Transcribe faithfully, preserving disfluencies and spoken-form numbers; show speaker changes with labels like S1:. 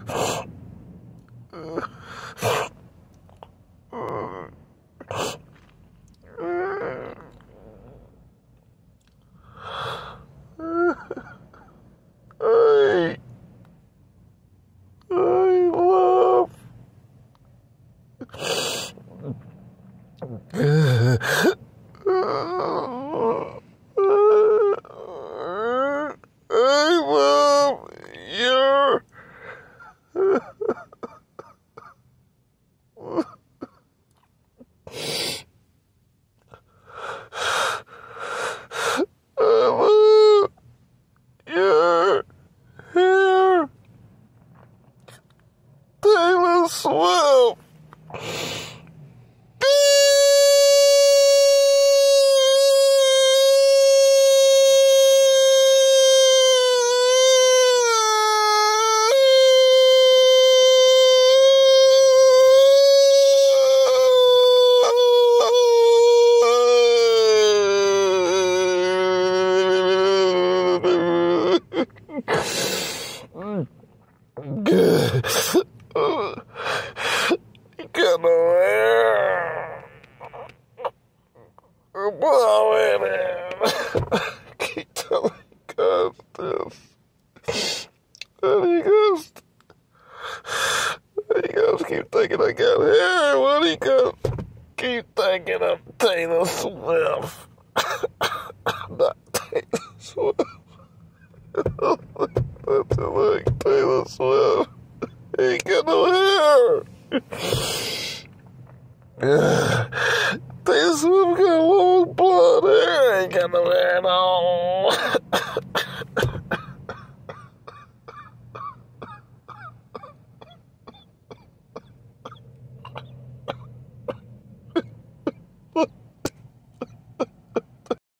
S1: I, I love. I love your. I love your hair, Taylor Swift. Get away. Blow it in. Keep telling God this. And he goes, he goes, keep thinking I got hair. What he goes, keep thinking I'm Taylor Swift. Not Taylor Swift. That's like Taylor Swift. He ain't got no hair. Taylor Swift got long blonde hair. Ain't got no hair at all.